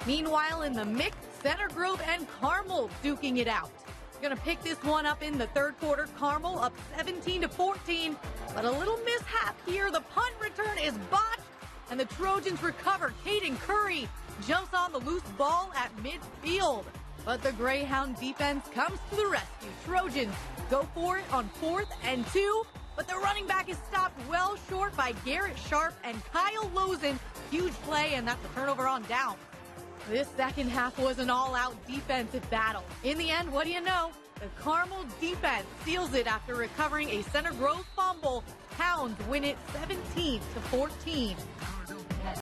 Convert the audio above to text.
Meanwhile, in the mix, Center Grove and Carmel duking it out. Gonna pick this one up in the third quarter. Carmel up 17-14, but a little mishap here. The punt return is botched, and the Trojans recover. Caden Curry jumps on the loose ball at midfield, but the Greyhound defense comes to the rescue. Trojans go for it on 4th and 2, but the running back is stopped well short by Garrett Sharp and Kyle Lozen. Huge play, and that's a turnover on down. This second half was an all-out defensive battle. In the end, what do you know? The Carmel defense seals it after recovering a Center Grove fumble. Hounds win it 17-14.